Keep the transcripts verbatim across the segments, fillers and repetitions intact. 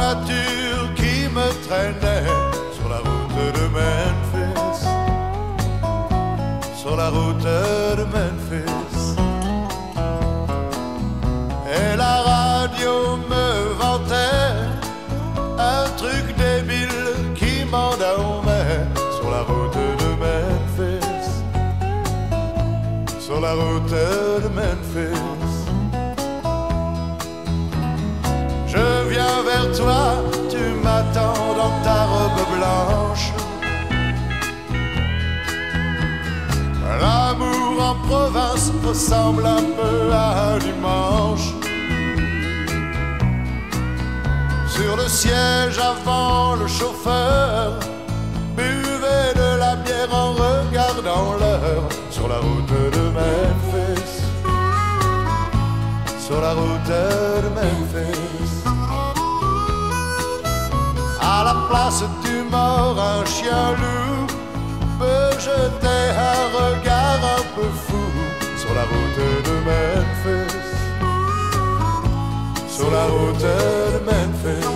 voiture qui me traînait sur la route de Memphis, sur la route de Memphis. Et la radio me vantait un truc débile qui m'endormait sur la route de Memphis, sur la route de Memphis. Je viens vers toi, tu m'attends dans ta robe blanche. L'amour en province ressemble un peu à un dimanche. Sur le siège avant, le chauffeur buvait de la bière en regardant l'heure. Sur la route de Memphis, sur la route de Memphis. À la place du mort, un chien loup peut jeter un regard un peu fou sur la route de Memphis, sur la route de Memphis.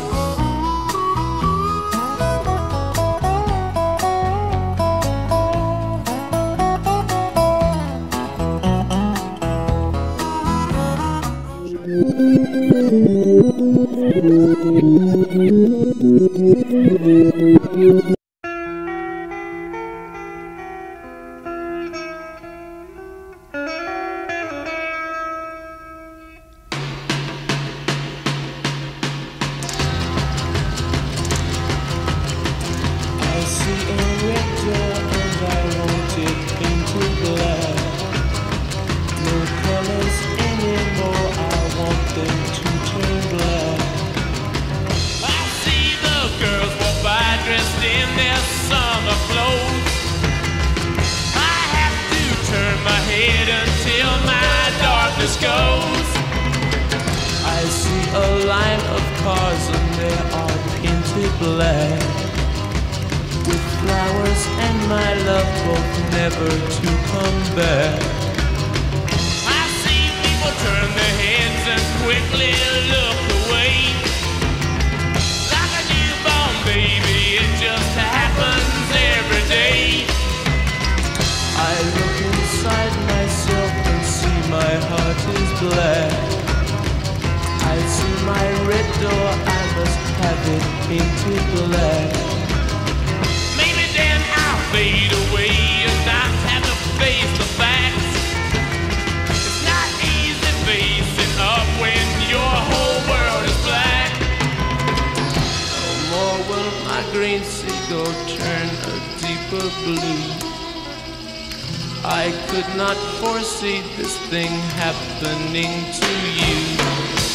I could not foresee this thing happening to you.